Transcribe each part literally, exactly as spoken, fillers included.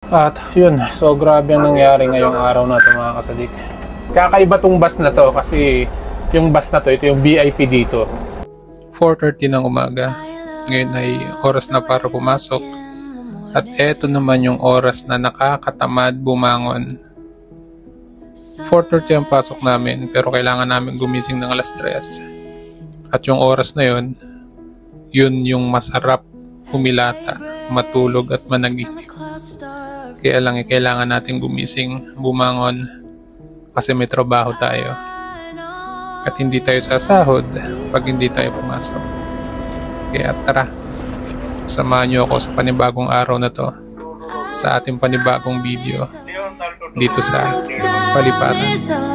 At yun, so grabe ang nangyari ngayong araw na ito mga kasadik. Kakaiba tong bus na to kasi yung bus na to, ito yung V I P dito. four thirty ng umaga. Ngayon ay oras na para pumasok. At eto naman yung oras na nakakatamad bumangon. four thirty ang pasok namin pero kailangan namin gumising ng alas tres. At yung oras na yun, yun yung masarap humilata, matulog at managinip. Kaya lang eh, kailangan natin gumising, bumangon kasi may trabaho tayo. At hindi tayo sasahod pag hindi tayo pumasok. Kaya tara, samahan nyo ako sa panibagong araw na to, sa ating panibagong video dito sa Paliparan.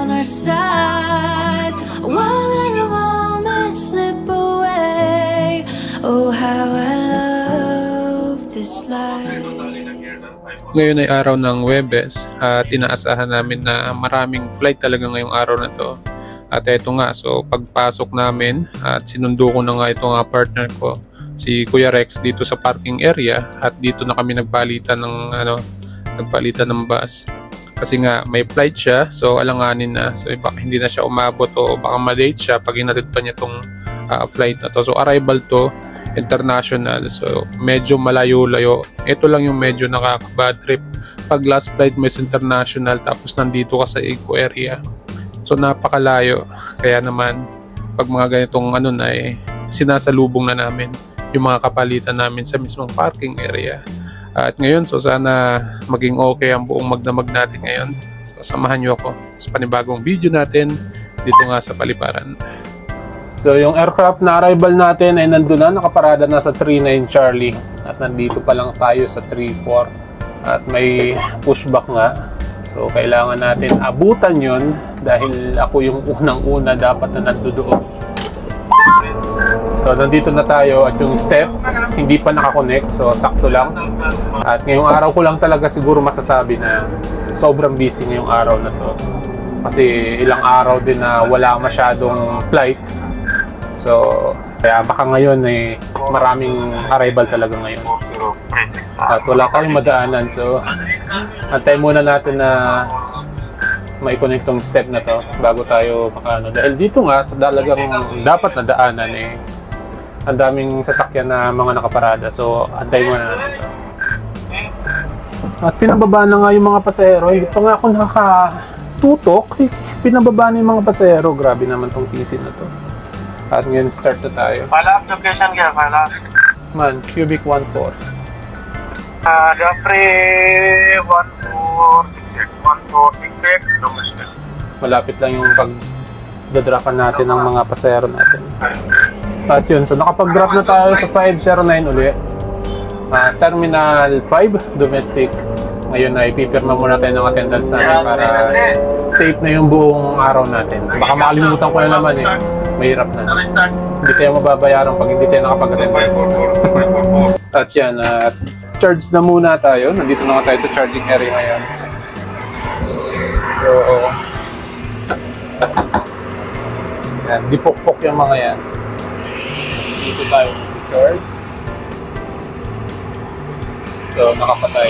Ngayon ay araw ng Huwebes at inaasahan namin na maraming flight talaga ngayong araw na to. At eto nga, so pagpasok namin at sinundo ko na nga ito nga partner ko, si Kuya Rex dito sa parking area at dito na kami nagpalitan ng ano, nagpalitan ng bus. Kasi nga may flight siya, so alanganin na. So baka hindi na siya umabot o baka ma-late siya pag hinatid pa niya tong uh, flight na to. So arrival to, international, so medyo malayo-layo. Ito lang yung medyo nakaka-bad trip pag last flight mo is international tapos nandito ka sa eco area, so napakalayo. Kaya naman pag mga ganitong ano na eh, sinasalubong na namin yung mga kapalitan namin sa mismong parking area. At ngayon, so sana maging okay ang buong magdamag natin ngayon. So samahan nyo ako sa panibagong video natin dito nga sa Paliparan. So yung aircraft na arrival natin ay nandun na, nakaparada na sa three nine Charlie. At nandito pa lang tayo sa three four. At may pushback nga. So kailangan natin abutan yun dahil ako yung unang-una dapat na nandoon. So nandito na tayo at yung step hindi pa nakakonect, so sakto lang. At ngayong araw ko lang talaga siguro masasabi na sobrang busy ngayong araw na to. Kasi ilang araw din na wala masyadong flight. So, kaya baka ngayon eh, maraming arrival talaga ngayon. At wala kayong madaanan. So, antay muna natin na ma-connect tong step na to bago tayo makaano. Dahil dito nga, sa talagang dapat na daanan eh, ang daming sasakyan na mga nakaparada. So, antay muna natin to. At pinababa na nga yung mga pasahero. Hindi pa nga ako nakatutok. Pinababa na yung mga pasahero. Grabe naman tong T C na to. At ngayon start na tayo. Pala application kaya pala. Man, cubic one four. Ah, Jeffrey one four six eight. one four six eight domestic. Malapit lang yung pag-dropan natin ng mga pasahero natin. At yun, so nakapag-drop na tayo sa five zero nine uli. Uh, Terminal five, domestic. Ngayon ay pipirma muna tayo ng attendance natin para safe na yung buong araw natin. Baka makalimutan ko na naman eh. Mahirap na. Hindi tayo mababayaran pag hindi tayo nakapag-attendance. At yan, at uh, charge na muna tayo. Nandito na nga tayo sa charging area ngayon. So, yan, dipok-pok yung mga yan. Dito tayo charge. So, nakapatay.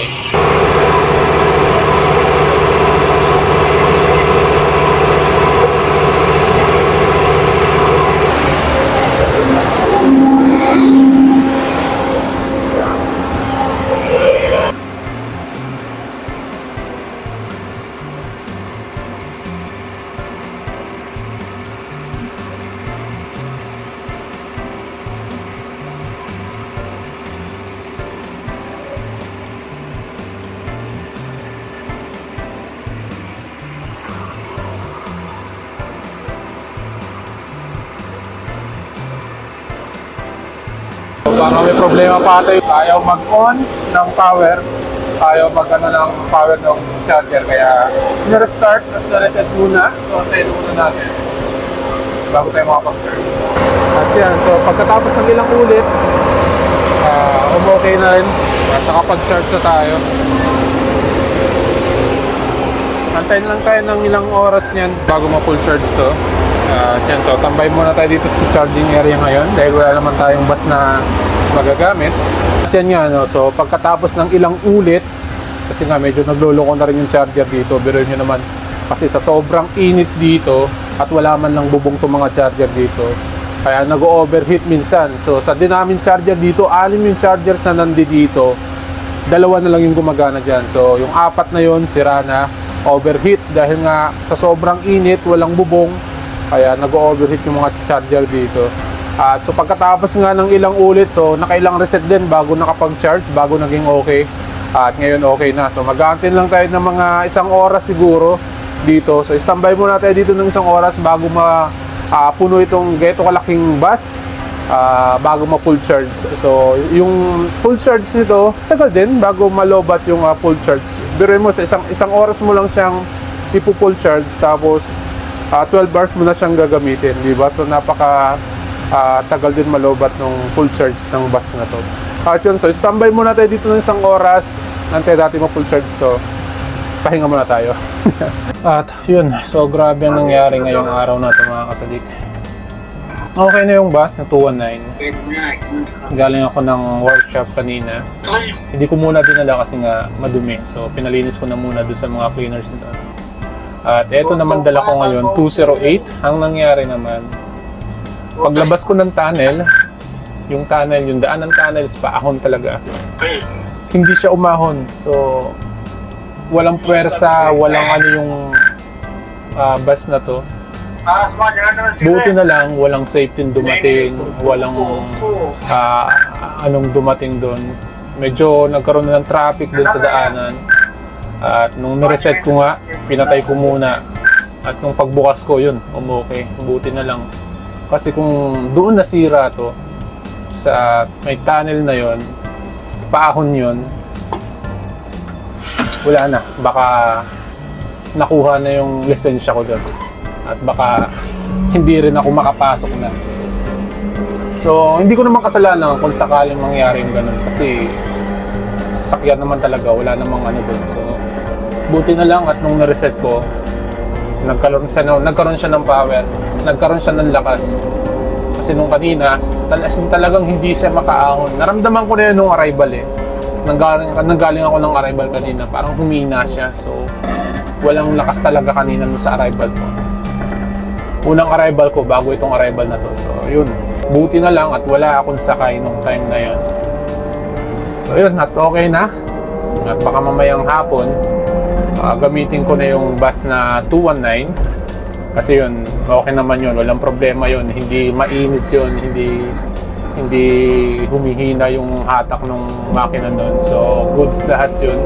Baka may problema pa tayo. Ayaw mag-on ng power. Ayaw mag-ano ng power ng charger. Kaya nirestart at na-reset muna. So, tayo muna natin bago tayo makapag-charge. At yan. So, pagkatapos ng ilang ulit, uh, um-okay na rin. At nakapag-charge na tayo. Antayin lang tayo ng ilang oras niyan bago ma-full charge to. Uh, yan, so tambay muna tayo dito sa charging area ngayon dahil wala naman tayong bus na magagamit. At yan nga, no, so pagkatapos ng ilang ulit Kasi nga medyo nagluloko na rin yung charger dito. Pero nyo naman, kasi sa sobrang init dito at wala man lang bubong itong mga charger dito, kaya nag-overheat minsan. So sa din namin charger dito, anim yung chargers na nandi dito, dalawa na lang yung gumagana dyan. So yung apat na yun sira na, overheat dahil nga sa sobrang init, walang bubong, kaya nag-overheat yung mga charger dito. Uh, so pagkatapos nga ng ilang ulit, so nakailang reset din bago nakapag-charge, bago naging okay. Uh, at ngayon okay na. So mag-aantay lang tayo ng mga isang oras siguro dito. So standby muna tayo dito ng isang oras bago mapuno uh, itong gato kalaking bus, uh, bago ma-full charge. So yung full charge nito, tagal din bago malobat yung uh, full charge. Biruin mo, sa isang, isang oras mo lang siyang ipo-full charge, tapos uh, twelve hours mo na siyang gagamitin, di ba? So napaka Uh, tagal din malobat ng full charge ng bus na to. At yun, so standby muna tayo dito ng isang oras. Nantay dati mo full charge to, pahinga muna tayo. At yun, so grabe ang nangyari ngayong araw na to mga kasadik. Okay na yung bus na two nineteen. Galing ako ng workshop kanina. Hindi ko muna dinala kasi nga madumi, so pinalinis ko na muna doon sa mga cleaners nito. At eto naman dala ko ngayon, two oh eight. Ang nangyari naman, paglabas ko ng tunnel, yung tunnel, yung daan ng tunnels, paahon talaga. Hindi siya umahon. So, walang puwersa, walang ano yung uh, bus na to. Buti na lang, walang safety dumating, walang uh, anong dumating doon. Medyo nagkaroon na ng traffic doon sa daanan. At nung nireset ko nga, pinatay ko muna. At nung pagbukas ko, yun, umokay. Buti na lang. Kasi kung doon nasira to sa may tunnel na yon, paahon yon, wala na, baka nakuha na yung lisensya ko doon at baka hindi rin ako makapasok na. So hindi ko naman kasalanan kung sakaling mangyari yung ganun, kasi sakyan naman talaga, wala namang ano doon. So buti na lang at nung na-reset ko, nagkaroon siya ng, nagkaroon siya ng power, nagkaroon siya ng lakas. Kasi nung kanina, tal talagang hindi siya makaahon. Naramdaman ko na yun nung arrival eh. Nanggaling, nanggaling ako ng arrival kanina, parang humina siya. So, walang lakas talaga kanina nung sa arrival ko. Unang arrival ko bago itong arrival na to. So, yun. Buti na lang at wala akong sakay nung time na yun. So, yun. At okay na. At baka mamayang hapon, Uh, gamitin ko na yung bus na two nineteen kasi yun, okay naman yun, walang problema yun, hindi mainit yun, hindi hindi humihina yung hatak ng makina nun. So goods lahat yun,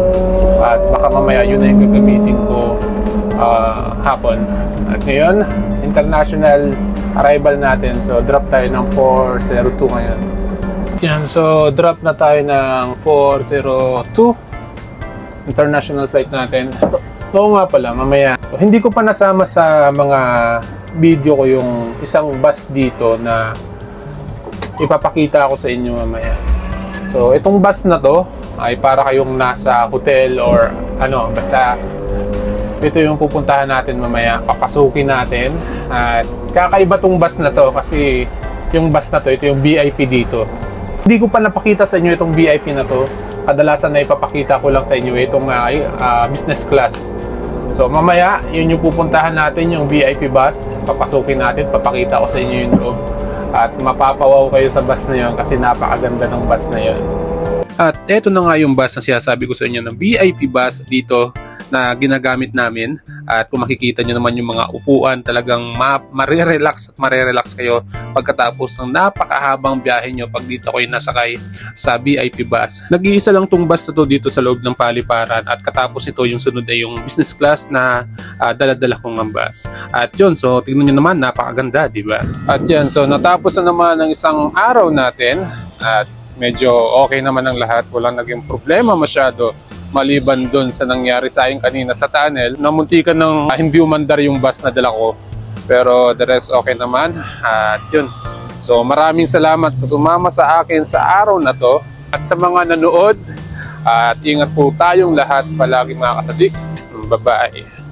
at baka mamaya yun na yung gagamitin ko uh, hapon. At ngayon, international arrival natin, so drop tayo ng four oh two ngayon. Yan, so drop na tayo ng four oh two international flight natin. Oo nga pala, mamaya. So, hindi ko pa nasama sa mga video ko yung isang bus dito na ipapakita ko sa inyo mamaya. So, itong bus na to ay para kayong nasa hotel or ano, basta ito yung pupuntahan natin mamaya. Papasukin natin. At kakaiba tong bus na to kasi yung bus na to, ito yung V I P dito. Hindi ko pa napakita sa inyo itong V I P na to. Kadalasan na ipapakita ko lang sa inyo itong uh, uh, business class. So mamaya, yun yung pupuntahan natin, yung V I P bus. Papasukin natin, papakita ko sa inyo yung loob. At mapapawaw kayo sa bus na yun kasi napakaganda ng bus na yun. At eto na nga yung bus na sinasabi ko sa inyo ng V I P bus dito na ginagamit namin. At kung makikita nyo naman yung mga upuan, talagang ma marirelax at marirelax kayo pagkatapos ng napakahabang biyahe nyo pag dito kayo nasakay sa V I P bus. Nag-iisa lang tong bus na to dito sa loob ng paliparan at katapos ito yung sunod ay yung business class na uh, dala-dala kong ng bus. At yun, so tignan nyo naman, napakaganda, di ba? At yan, so natapos na naman ang isang araw natin at medyo okay naman ang lahat, walang naging problema masyado. Maliban dun sa nangyari sa akin kanina sa tunnel, namuntikan ng uh, hindi umandar yung bus na dala ko. Pero the rest okay naman. At yun. So maraming salamat sa sumama sa akin sa araw na to. At sa mga nanood. At ingat po tayong lahat palagi mga kasadik. Bye-bye.